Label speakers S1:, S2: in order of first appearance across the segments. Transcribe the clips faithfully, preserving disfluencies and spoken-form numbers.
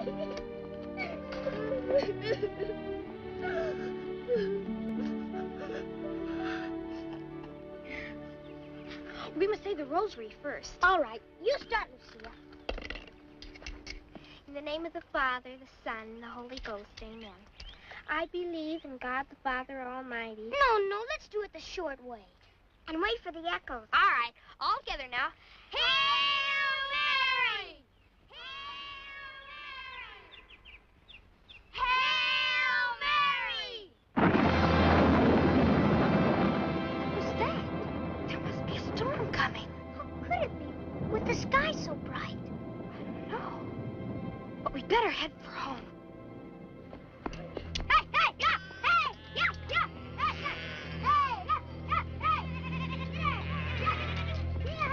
S1: We must say the rosary first.
S2: All right, you start, Lucia.
S3: In the name of the Father, the Son, and the Holy Ghost, amen. I believe in God the Father Almighty.
S2: No, no, let's do it the short way.
S3: And wait for the echoes.
S1: All right, all together now.
S3: Hail Mary! Hail Mary!
S1: What's that? There must be a storm coming.
S2: How could it be, with the sky so bright?
S1: I don't know. But we'd better head for home.
S2: Hey, hey, yeah, hey, yeah, yeah, hey, yeah, hey, yeah, yeah, hey, yeah,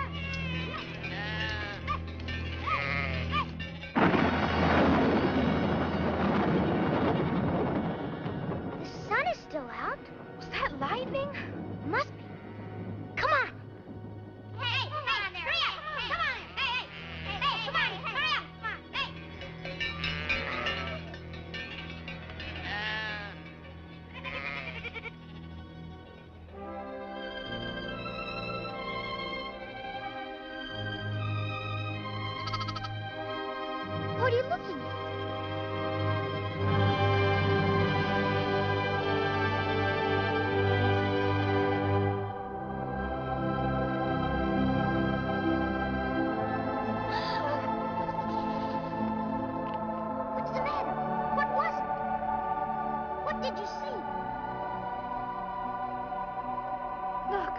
S2: yeah, the sun is still out.
S1: Was that lightning?
S2: Must be. Come on. Hey, come on there. Hurry up. Come on. Hey, hey, hey, hey, come on. Hurry up. Come on. Hey. What are you looking at? What's the matter? What was it? What did you see?
S1: Look.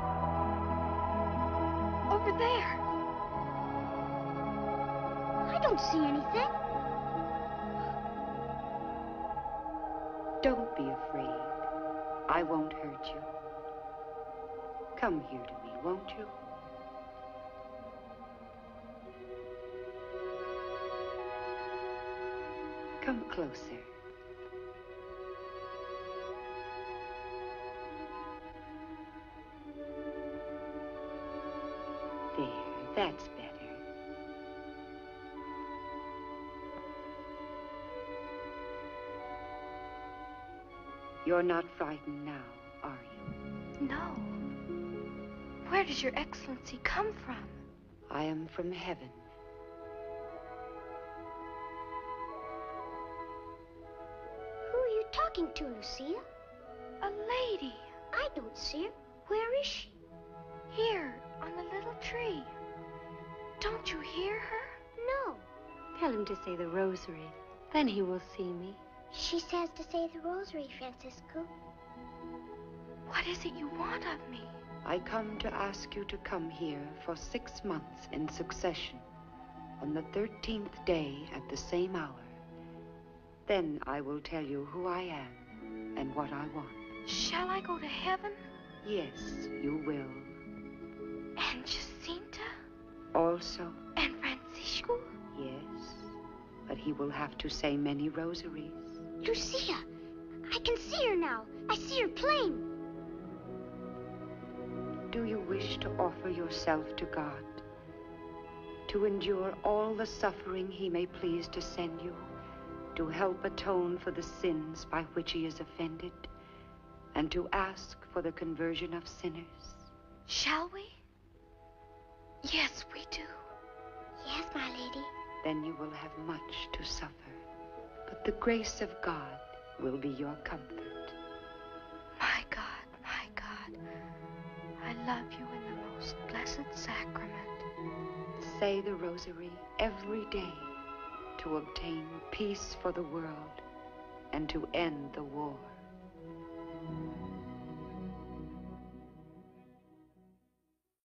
S1: Over there.
S2: I don't see anything.
S4: Don't be afraid. I won't hurt you. Come here to me, won't you? Come closer. There, that's better. You're not frightened now, are you?
S1: No. Where does your excellency come from?
S4: I am from heaven.
S2: Who are you talking to, Lucia?
S1: A lady.
S2: I don't see her. Where is she?
S1: Here, on the little tree. Don't you hear her?
S2: No.
S5: Tell him to say the rosary. Then he will see me.
S2: She says to say the rosary, Francisco.
S1: What is it you want of me?
S4: I come to ask you to come here for six months in succession, on the thirteenth day at the same hour. Then I will tell you who I am and what I want.
S1: Shall I go to heaven?
S4: Yes, you will.
S1: And Jacinta?
S4: Also,
S1: And Francisco?
S4: yes, but he will have to say many rosaries.
S2: Lucia, I can see her now. I see her plain.
S4: Do you wish to offer yourself to God? To endure all the suffering he may please to send you? To help atone for the sins by which he is offended? And to ask for the conversion of sinners?
S1: Shall we? Yes, we do.
S2: Yes, my lady.
S4: Then you will have much to suffer. But the grace of God will be your comfort.
S1: My God, my God, I love you in the most blessed sacrament.
S4: Say the rosary every day to obtain peace for the world and to end the war.